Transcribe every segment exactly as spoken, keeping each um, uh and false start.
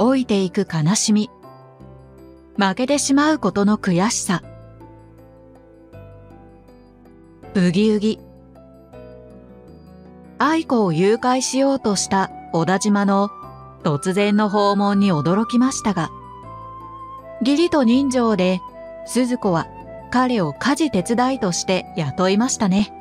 老いていく悲しみ、負けてしまうことの悔しさ。ブギウギ。愛子を誘拐しようとした小田島の突然の訪問に驚きましたが、義理と人情で鈴子は彼を家事手伝いとして雇いましたね。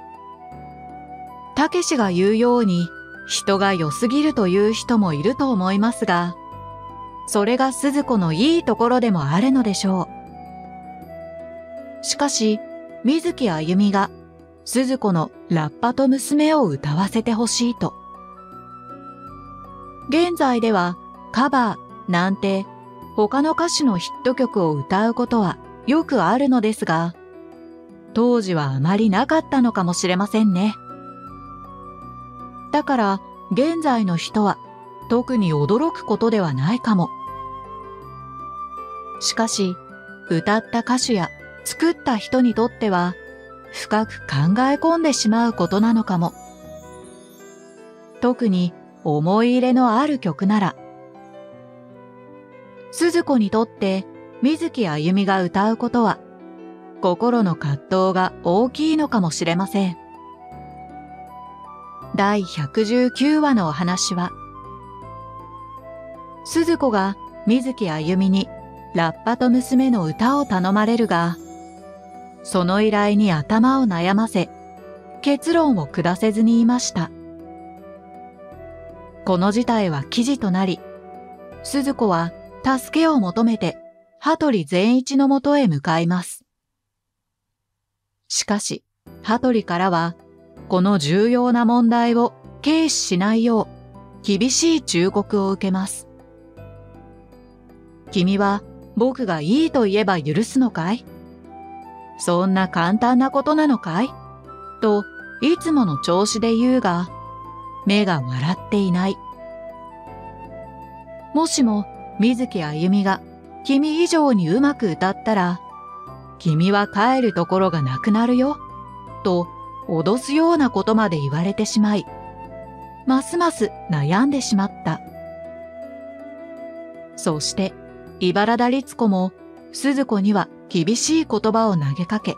たけしが言うように人が良すぎるという人もいると思いますが、それが鈴子のいいところでもあるのでしょう。しかし、水木あゆみが鈴子のラッパと娘を歌わせてほしいと。現在ではカバーなんて他の歌手のヒット曲を歌うことはよくあるのですが、当時はあまりなかったのかもしれませんね。だから現在の人は特に驚くことではないかも。しかし、歌った歌手や作った人にとっては深く考え込んでしまうことなのかも。特に思い入れのある曲なら、鈴子にとって水木あゆみが歌うことは心の葛藤が大きいのかもしれません。だいひゃくじゅうきゅうわのお話は、鈴子が水木あゆみにラッパと娘の歌を頼まれるが、その依頼に頭を悩ませ、結論を下せずにいました。この事態は記事となり、鈴子は助けを求めて羽鳥善一のもとへ向かいます。しかし、羽鳥からは、この重要な問題を軽視しないよう厳しい忠告を受けます。君は僕がいいと言えば許すのかい？そんな簡単なことなのかい？といつもの調子で言うが、目が笑っていない。もしも水木あゆみが君以上にうまく歌ったら、君は帰るところがなくなるよ、と脅すようなことまで言われてしまい、ますます悩んでしまった。そして、茨田律子も鈴子には厳しい言葉を投げかけ、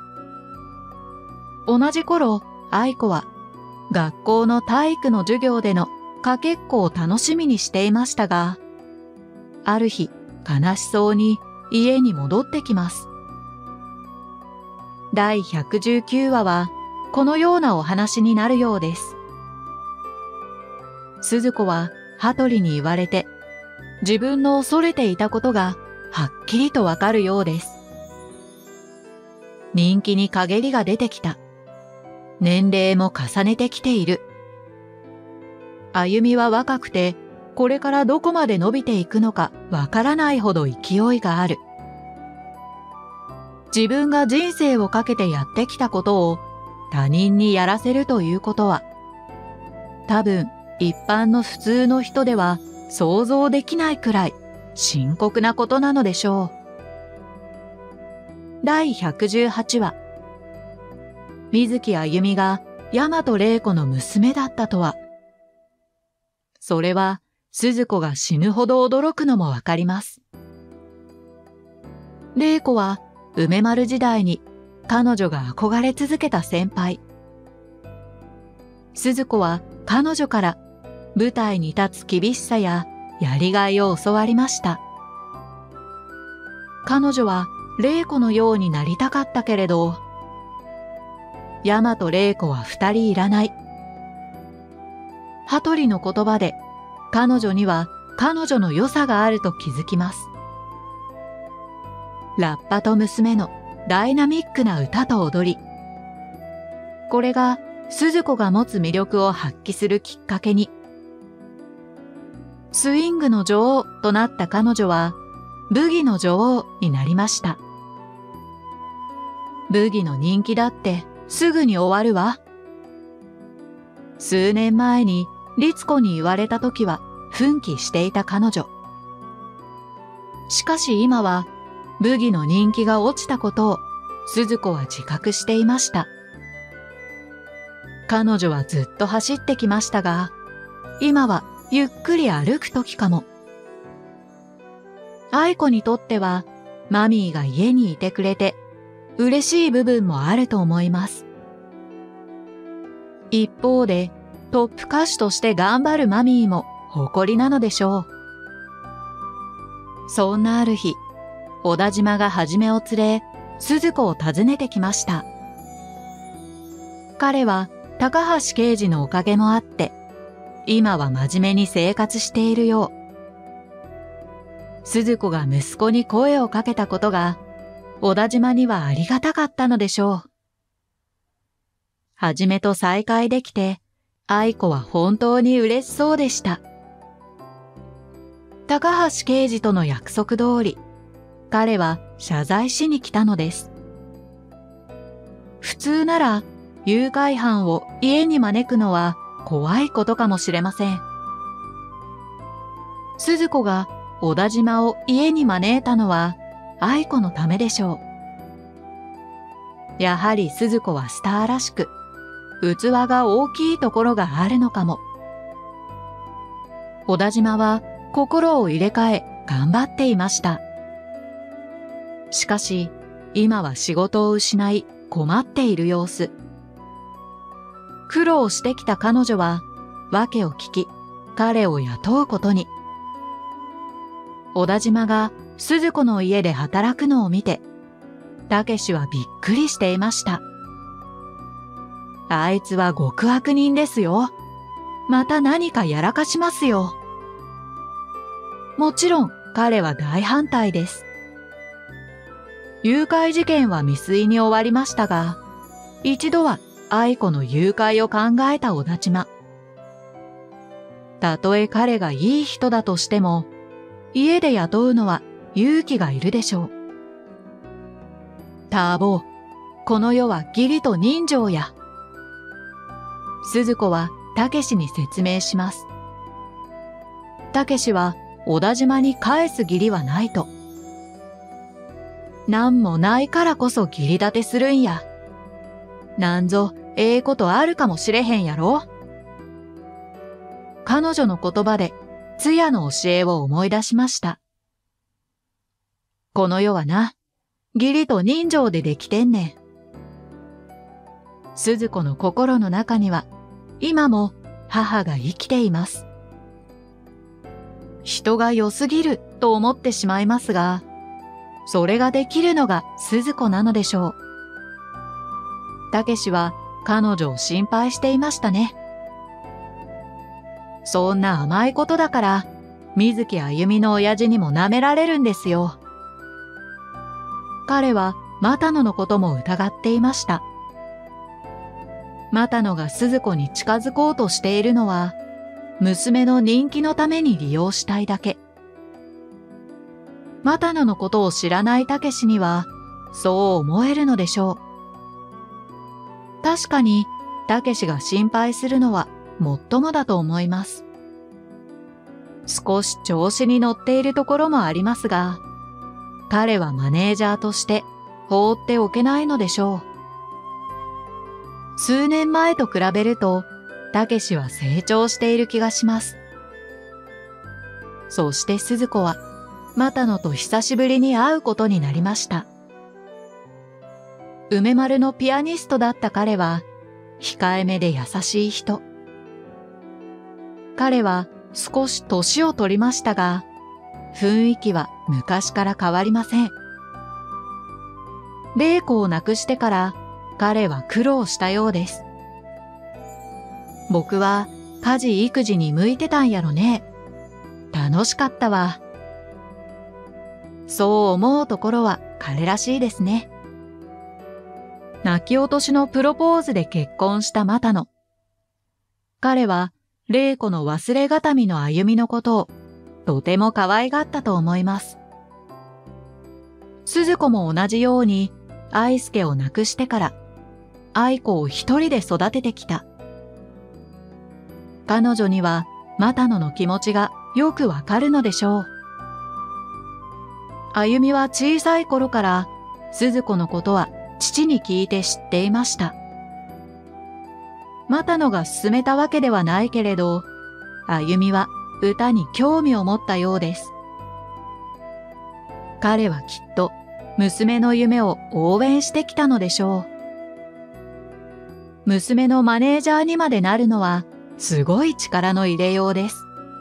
同じ頃、愛子は学校の体育の授業でのかけっこを楽しみにしていましたが、ある日、悲しそうに家に戻ってきます。だいひゃくじゅうきゅうわは、このようなお話になるようです。鈴子は羽鳥に言われて、自分の恐れていたことがはっきりとわかるようです。人気に陰りが出てきた。年齢も重ねてきている。歩みは若くて、これからどこまで伸びていくのかわからないほど勢いがある。自分が人生をかけてやってきたことを他人にやらせるということは、多分一般の普通の人では想像できないくらい深刻なことなのでしょう。だいひゃくじゅうはちわ。水木あゆみが大和玲子の娘だったとは。それは鈴子が死ぬほど驚くのもわかります。玲子は梅丸時代に彼女が憧れ続けた先輩。鈴子は彼女から舞台に立つ厳しさややりがいを教わりました。彼女は玲子のようになりたかったけれど、大和玲子は二人いらない。羽鳥の言葉で彼女には彼女の良さがあると気づきます。ラッパと娘のダイナミックな歌と踊り。これが鈴子が持つ魅力を発揮するきっかけに。スイングの女王となった彼女はブギの女王になりました。ブギの人気だってすぐに終わるわ。数年前に律子に言われた時は奮起していた彼女。しかし今はブギの人気が落ちたことを鈴子は自覚していました。彼女はずっと走ってきましたが、今はゆっくり歩く時かも。 愛子にとってはマミーが家にいてくれて嬉しい部分もあると思います。一方でトップ歌手として頑張るマミーも誇りなのでしょう。そんなある日、小田島がはじめを連れ、鈴子を訪ねてきました。彼は高橋刑事のおかげもあって、今は真面目に生活しているよう。鈴子が息子に声をかけたことが、小田島にはありがたかったのでしょう。はじめと再会できて、愛子は本当に嬉しそうでした。高橋刑事との約束通り、彼は謝罪しに来たのです。普通なら誘拐犯を家に招くのは怖いことかもしれません。鈴子が小田島を家に招いたのは愛子のためでしょう。やはり鈴子はスターらしく、器が大きいところがあるのかも。小田島は心を入れ替え頑張っていました。しかし、今は仕事を失い困っている様子。苦労してきた彼女は、訳を聞き、彼を雇うことに。小田島が鈴子の家で働くのを見て、たけしはびっくりしていました。あいつは極悪人ですよ。また何かやらかしますよ。もちろん彼は大反対です。誘拐事件は未遂に終わりましたが、一度は愛子の誘拐を考えた小田島。たとえ彼がいい人だとしても、家で雇うのは勇気がいるでしょう。ターボー、この世は義理と人情や。鈴子はたけしに説明します。たけしは小田島に返す義理はないと。なんもないからこそ義理立てするんや。なんぞええことあるかもしれへんやろ。彼女の言葉で通夜の教えを思い出しました。この世はな、義理と人情でできてんねん。鈴子の心の中には今も母が生きています。人が良すぎると思ってしまいますが、それができるのが鈴子なのでしょう。たけしは彼女を心配していましたね。そんな甘いことだから、水木あゆみの親父にも舐められるんですよ。彼は又野のことも疑っていました。又野が鈴子に近づこうとしているのは、娘の人気のために利用したいだけ。又野のことを知らないたけしには、そう思えるのでしょう。確かに、たけしが心配するのはもっともだと思います。少し調子に乗っているところもありますが、彼はマネージャーとして放っておけないのでしょう。数年前と比べると、たけしは成長している気がします。そして鈴子は、又野と久しぶりに会うことになりました。梅丸のピアニストだった彼は、控えめで優しい人。彼は少し年を取りましたが、雰囲気は昔から変わりません。玲子を亡くしてから彼は苦労したようです。僕は家事育児に向いてたんやろね。楽しかったわ。そう思うところは彼らしいですね。泣き落としのプロポーズで結婚した又野。彼は玲子の忘れがたみの歩みのことをとても可愛がったと思います。鈴子も同じように愛介を亡くしてから愛子を一人で育ててきた。彼女には又野の気持ちがよくわかるのでしょう。歩みは小さい頃から鈴子のことは父に聞いて知っていました。又野が勧めたわけではないけれど、歩みは歌に興味を持ったようです。 彼はきっと娘の夢を応援してきたのでしょう。娘のマネージャーにまでなるのはすごい力の入れようです。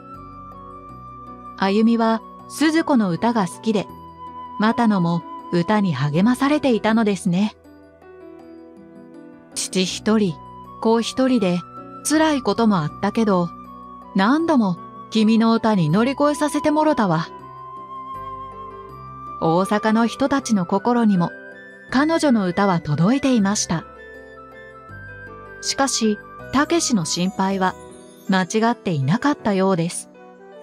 あゆみは鈴子の歌が好きで、又野も歌に励まされていたのですね。父一人、子一人で辛いこともあったけど、何度も君の歌に乗り越えさせてもろたわ。大阪の人たちの心にも彼女の歌は届いていました。しかし、たけしの心配は間違っていなかったようです。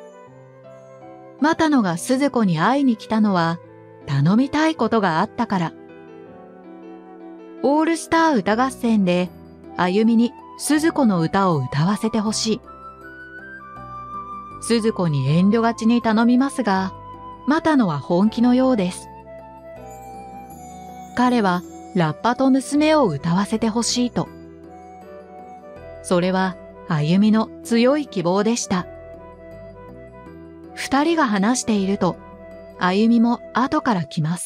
又野が鈴子に会いに来たのは頼みたいことがあったから。オールスター歌合戦であゆみに鈴子の歌を歌わせてほしい。鈴子に遠慮がちに頼みますが、又野は本気のようです。彼はラッパと娘を歌わせてほしいと。それはあゆみの強い希望でした。二人が話していると、あゆみも後から来ます。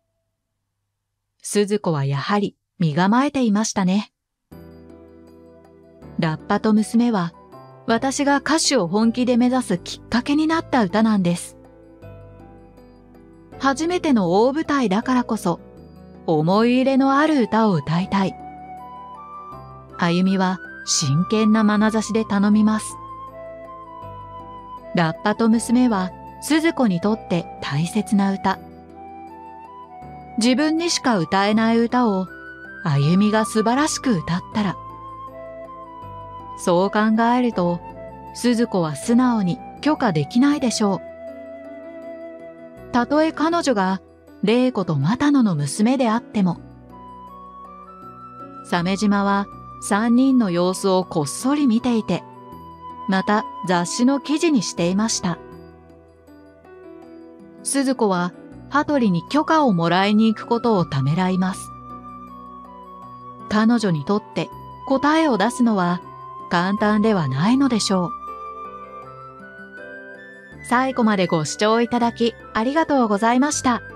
鈴子はやはり身構えていましたね。ラッパと娘は私が歌手を本気で目指すきっかけになった歌なんです。初めての大舞台だからこそ思い入れのある歌を歌いたい。あゆみは真剣な眼差しで頼みます。ラッパと娘は鈴子にとって大切な歌。自分にしか歌えない歌をあゆみが素晴らしく歌ったら、そう考えると鈴子は素直に許可できないでしょう。たとえ彼女が玲子と又野の娘であっても。鮫島は三人の様子をこっそり見ていて、また雑誌の記事にしていました。鈴子は羽鳥に許可をもらいに行くことをためらいます。彼女にとって答えを出すのは簡単ではないのでしょう。最後までご視聴いただきありがとうございました。